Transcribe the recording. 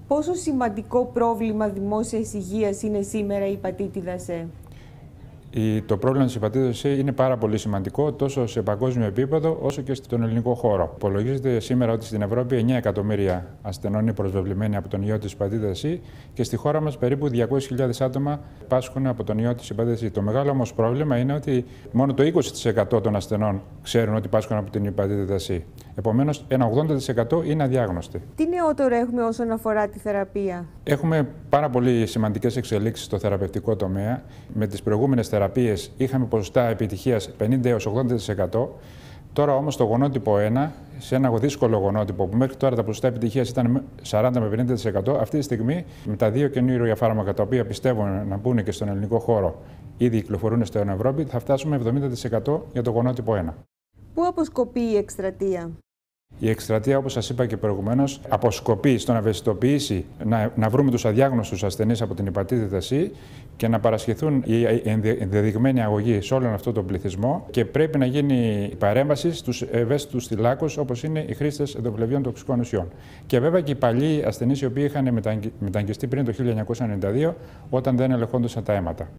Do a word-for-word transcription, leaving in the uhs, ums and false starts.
Πόσο σημαντικό πρόβλημα δημόσιας υγείας είναι σήμερα η υπατήτηδα C? Το πρόβλημα της υπατήτηδας C είναι πάρα πολύ σημαντικό τόσο σε παγκόσμιο επίπεδο όσο και στον ελληνικό χώρο. Υπολογίζεται σήμερα ότι στην Ευρώπη εννέα εκατομμύρια ασθενών είναι προσβεβλημένοι από τον ιό της υπατήτηδας C και στη χώρα μας περίπου διακόσιες χιλιάδες άτομα πάσχουν από τον ιό της υπατήτηδας C. Το μεγάλο όμως πρόβλημα είναι ότι μόνο το είκοσι τοις εκατό των ασθενών ξέρουν ότι πάσχουν από την υπατήτηδα C. Επομένως, ένα ογδόντα τοις εκατό είναι αδιάγνωστοι. Τι νεότερο έχουμε όσον αφορά τη θεραπεία? Έχουμε πάρα πολύ σημαντικές εξελίξεις στο θεραπευτικό τομέα. Με τις προηγούμενες θεραπείες είχαμε ποσοστά επιτυχίας πενήντα έως ογδόντα τοις εκατό. Τώρα όμως το γονότυπο ένα, σε ένα δύσκολο γονότυπο που μέχρι τώρα τα ποσοστά επιτυχίας ήταν σαράντα με πενήντα τοις εκατό, αυτή τη στιγμή με τα δύο καινούργια φάρμακα τα οποία πιστεύω να μπουν και στον ελληνικό χώρο, ήδη κυκλοφορούν στην Ευρώπη, θα φτάσουμε εβδομήντα τοις εκατό για το γονότυπο ένα. Πού αποσκοπεί η εκστρατεία? Η εκστρατεία, όπως σας είπα και προηγουμένως, αποσκοπεί στο να ευαισθητοποιήσει, να, να βρούμε τους αδιάγνωστους ασθενείς από την υπατήτηδα C και να παρασχεθούν η ενδεδειγμένη αγωγή σε όλον αυτό τον πληθυσμό και πρέπει να γίνει η παρέμβαση στους ευαίσθητους θυλάκους, όπως είναι οι χρήστες ενδοβλεβίων τοξικών ουσιών. Και βέβαια και οι παλιοί ασθενείς οι οποίοι είχαν μεταγγιστεί πριν το χίλια εννιακόσια ενενήντα δύο, όταν δεν ελεγχόντουσαν τα αίματα.